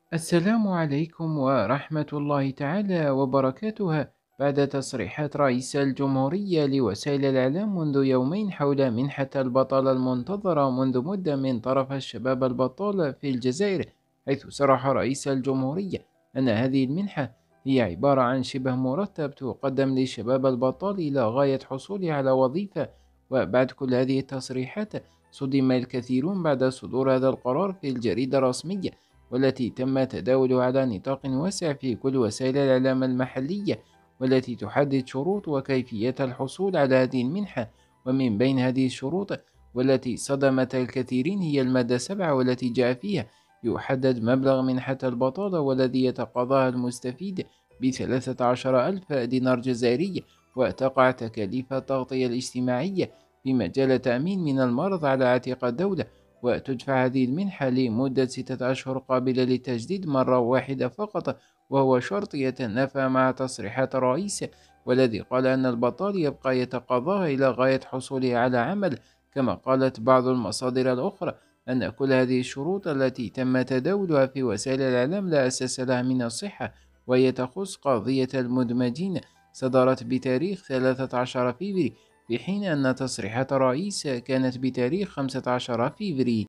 السلام عليكم ورحمة الله تعالى وبركاته. بعد تصريحات رئيس الجمهورية لوسائل الإعلام منذ يومين حول منحة البطالة المنتظرة منذ مدة من طرف الشباب البطالة في الجزائر، حيث صرح رئيس الجمهورية أن هذه المنحة هي عبارة عن شبه مرتب تقدم للشباب البطال إلى غاية حصوله على وظيفة. وبعد كل هذه التصريحات صدم الكثيرون بعد صدور هذا القرار في الجريدة الرسمية، والتي تم تداولها على نطاق واسع في كل وسائل الإعلام المحلية، والتي تحدد شروط وكيفية الحصول على هذه المنحة. ومن بين هذه الشروط والتي صدمت الكثيرين هي المادة 7، والتي جاء فيها يحدد مبلغ منحة البطالة والذي يتقاضاها المستفيد ب13,000 دينار جزائري، وتقع تكاليف التغطية الاجتماعية في مجال التأمين من المرض على عاتق الدولة. وتدفع هذه المنحة لمدة 6 أشهر قابلة للتجديد مرة واحدة فقط، وهو شرط يتنافى مع تصريحات الرئيس والذي قال أن البطال يبقى يتقاضاها إلى غاية حصوله على عمل. كما قالت بعض المصادر الأخرى أن كل هذه الشروط التي تم تداولها في وسائل الإعلام لا أساس لها من الصحة، وهي تخص قضية المدمجين صدرت بتاريخ 13 فبراير، في حين أن تصريحات الرئيس كانت بتاريخ 15 فبراير.